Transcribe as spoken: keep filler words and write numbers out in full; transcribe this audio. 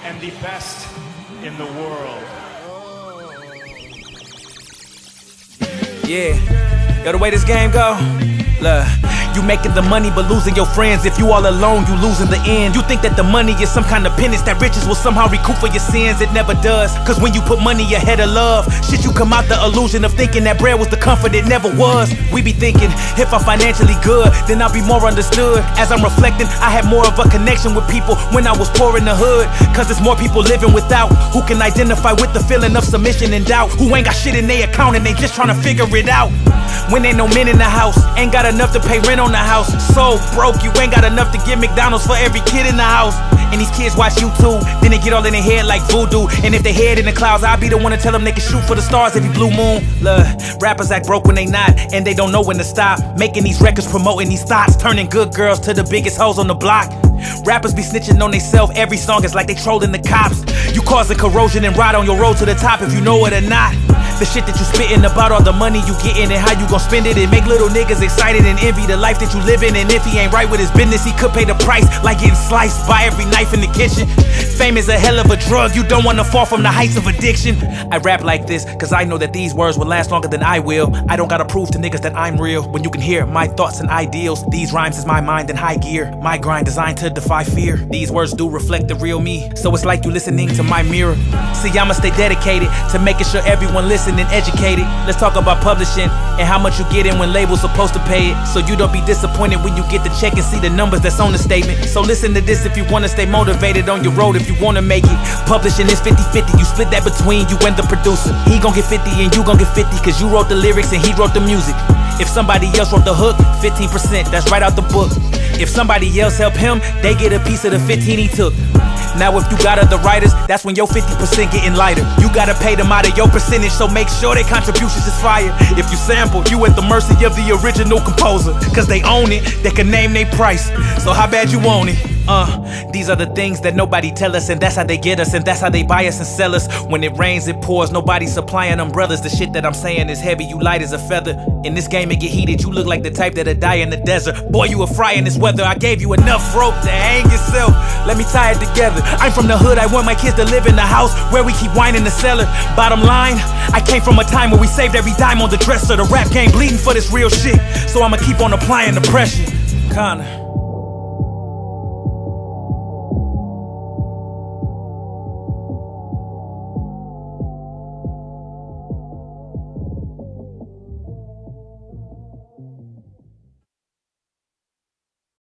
and the best in the world. Yeah, yo, the way this game go, look, you making the money but losing your friends. If you all alone, you lose in the end. You think that the money is some kind of penance, that riches will somehow recoup for your sins. It never does, cause when you put money ahead of love, shit, you come out the illusion of thinking that bread was the comfort it never was. We be thinking, if I'm financially good, then I'll be more understood. As I'm reflecting, I had more of a connection with people when I was poor in the hood. Cause there's more people living without, who can identify with the feeling of submission and doubt, who ain't got shit in their account and they just trying to figure it out. When ain't no men in the house, ain't got enough to pay rent on the house. So broke, you ain't got enough to get McDonald's for every kid in the house. And these kids watch YouTube, then they get all in their head like voodoo. And if they head in the clouds, I'll be the one to tell them they can shoot for the stars every blue moon. Look, rappers act broke when they not, and they don't know when to stop. Making these records, promoting these thoughts, turning good girls to the biggest hoes on the block. Rappers be snitching on theyself, every song is like they trolling the cops. You causing corrosion and rot on your road to the top if you know it or not. The shit that you spitting about all the money you getting and how you gon' spend it, and make little niggas excited and envy the life that you living. And if he ain't right with his business, he could pay the price, like getting sliced by every knife in the kitchen. Fame is a hell of a drug, you don't wanna fall from the heights of addiction. I rap like this, cause I know that these words will last longer than I will. I don't gotta prove to niggas that I'm real, when you can hear my thoughts and ideals. These rhymes is my mind in high gear, my grind designed to defy fear. These words do reflect the real me, so it's like you listening to my mirror. See, I'ma stay dedicated to making sure everyone listen and educated. Let's talk about publishing and how much you get in when labels supposed to pay it, so you don't be disappointed when you get the check and see the numbers that's on the statement. So listen to this if you wanna stay motivated on your road, if you wanna make it. Publishing is fifty fifty, you split that between you and the producer. He gon' get fifty and you gon' get fifty, cause you wrote the lyrics and he wrote the music. If somebody else wrote the hook, fifteen percent, that's right out the book. If somebody else helped him, they get a piece of the fifteen he took. Now if you got other writers, that's when your fifty percent getting lighter. You gotta pay them out of your percentage, so make sure their contributions is fire. If you sample, you at the mercy of the original composer, cause they own it, they can name their price. So how bad you want it? Uh, these are the things that nobody tell us, and that's how they get us, and that's how they buy us and sell us. When it rains, it pours, nobody supplying umbrellas. The shit that I'm saying is heavy, you light as a feather. In this game it get heated, you look like the type that'll die in the desert. Boy, you a fry in this weather, I gave you enough rope to hang yourself. Let me tie it together. I'm from the hood, I want my kids to live in the house where we keep wine in the cellar. Bottom line, I came from a time where we saved every dime on the dresser. The rap game bleeding for this real shit, so I'ma keep on applying the pressure. Kinda.